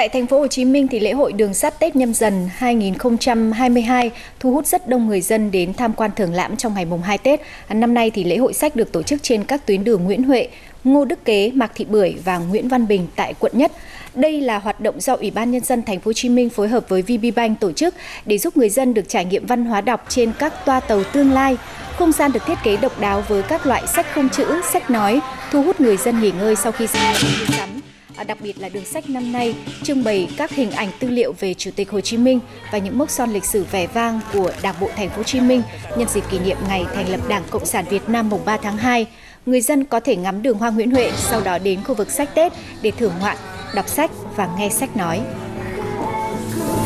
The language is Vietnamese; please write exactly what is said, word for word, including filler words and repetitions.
Tại thành phố Hồ Chí Minh thì lễ hội đường sắt Tết Nhâm Dần hai nghìn không trăm hai mươi hai thu hút rất đông người dân đến tham quan thưởng lãm trong ngày mùng hai Tết. Năm nay thì lễ hội sách được tổ chức trên các tuyến đường Nguyễn Huệ, Ngô Đức Kế, Mạc Thị Bưởi và Nguyễn Văn Bình tại quận Nhất. Đây là hoạt động do Ủy ban Nhân dân thành phố Hồ Chí Minh phối hợp với vê bê Bank tổ chức để giúp người dân được trải nghiệm văn hóa đọc trên các toa tàu tương lai. Không gian được thiết kế độc đáo với các loại sách không chữ, sách nói, thu hút người dân nghỉ ngơi sau khi xem mua sắm. Đặc biệt là đường sách năm nay trưng bày các hình ảnh tư liệu về Chủ tịch Hồ Chí Minh và những mốc son lịch sử vẻ vang của Đảng bộ thành phố Hồ Chí Minh nhân dịp kỷ niệm ngày thành lập Đảng Cộng sản Việt Nam mùng ba tháng hai. Người dân có thể ngắm đường hoa Nguyễn Huệ, sau đó đến khu vực sách Tết để thưởng ngoạn, đọc sách và nghe sách nói.